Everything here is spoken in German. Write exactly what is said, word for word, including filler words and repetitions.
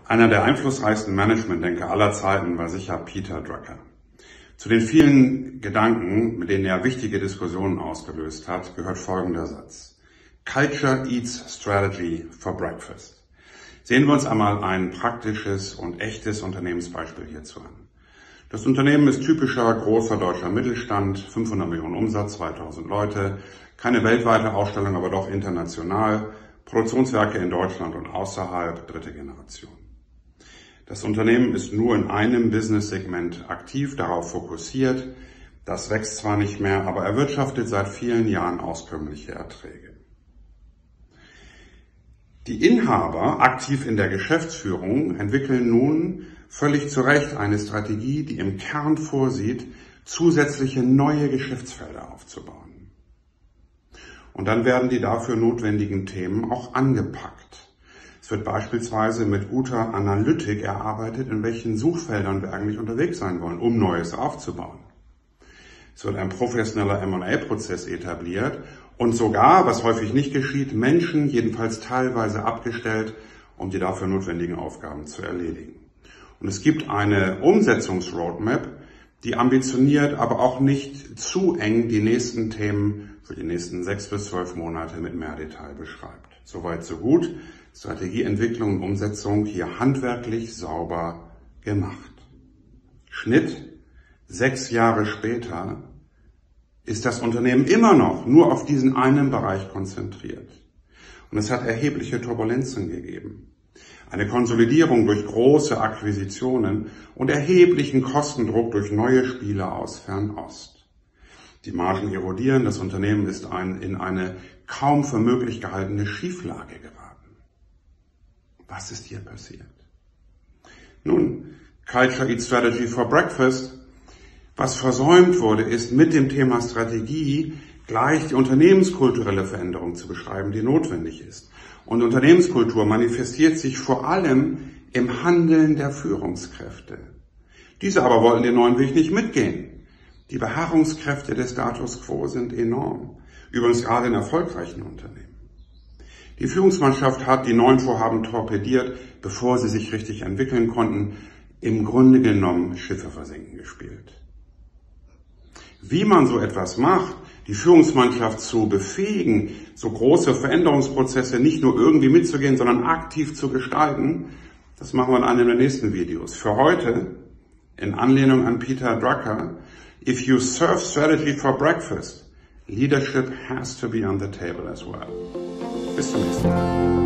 Einer der einflussreichsten Managementdenker aller Zeiten war sicher Peter Drucker. Zu den vielen Gedanken, mit denen er wichtige Diskussionen ausgelöst hat, gehört folgender Satz: Culture eats strategy for breakfast. Sehen wir uns einmal ein praktisches und echtes Unternehmensbeispiel hierzu an. Das Unternehmen ist typischer großer deutscher Mittelstand, fünfhundert Millionen Umsatz, zweitausend Leute, keine weltweite Ausstellung, aber doch international, Produktionswerke in Deutschland und außerhalb, dritte Generation. Das Unternehmen ist nur in einem Business-Segment aktiv, darauf fokussiert. Das wächst zwar nicht mehr, aber erwirtschaftet seit vielen Jahren auskömmliche Erträge. Die Inhaber, aktiv in der Geschäftsführung, entwickeln nun völlig zu Recht eine Strategie, die im Kern vorsieht, zusätzliche neue Geschäftsfelder aufzubauen. Und dann werden die dafür notwendigen Themen auch angepackt. Es wird beispielsweise mit guter Analytik erarbeitet, in welchen Suchfeldern wir eigentlich unterwegs sein wollen, um Neues aufzubauen. Es wird ein professioneller M und A-Prozess etabliert und sogar, was häufig nicht geschieht, Menschen jedenfalls teilweise abgestellt, um die dafür notwendigen Aufgaben zu erledigen. Und es gibt eine Umsetzungsroadmap, die ambitioniert, aber auch nicht zu eng die nächsten Themen für die nächsten sechs bis zwölf Monate mit mehr Detail beschreibt. Soweit, so gut. Strategieentwicklung und Umsetzung hier handwerklich sauber gemacht. Schnitt: Sechs Jahre später ist das Unternehmen immer noch nur auf diesen einen Bereich konzentriert. Und es hat erhebliche Turbulenzen gegeben. Eine Konsolidierung durch große Akquisitionen und erheblichen Kostendruck durch neue Spieler aus Fernost. Die Margen erodieren, das Unternehmen ist ein, in eine kaum für möglich gehaltene Schieflage geraten. Was ist hier passiert? Nun, Culture eats strategy for breakfast. Was versäumt wurde, ist mit dem Thema Strategie gleich die unternehmenskulturelle Veränderung zu beschreiben, die notwendig ist. Und Unternehmenskultur manifestiert sich vor allem im Handeln der Führungskräfte. Diese aber wollten den neuen Weg nicht mitgehen. Die Beharrungskräfte des Status quo sind enorm. Übrigens gerade in erfolgreichen Unternehmen. Die Führungsmannschaft hat die neuen Vorhaben torpediert, bevor sie sich richtig entwickeln konnten, im Grunde genommen Schiffe versenken gespielt. Wie man so etwas macht, die Führungsmannschaft zu befähigen, so große Veränderungsprozesse nicht nur irgendwie mitzugehen, sondern aktiv zu gestalten, das machen wir in einem der nächsten Videos. Für heute, in Anlehnung an Peter Drucker, if you serve strategy for breakfast, leadership has to be on the table as well. Bis zum nächsten Mal.